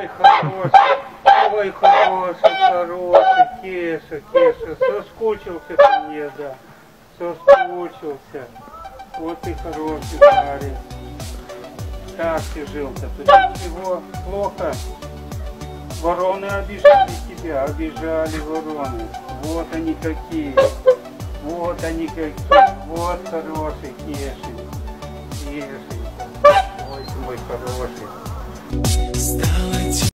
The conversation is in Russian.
ой, хороший, Кеша, соскучился ко мне, да, соскучился. Вот ты хороший парень. Как ты жил-то? Тут ничего, плохо. Вороны обижали тебя, обижали вороны. Вот они какие, вот хороший Кешенька, Ой, мой хороший.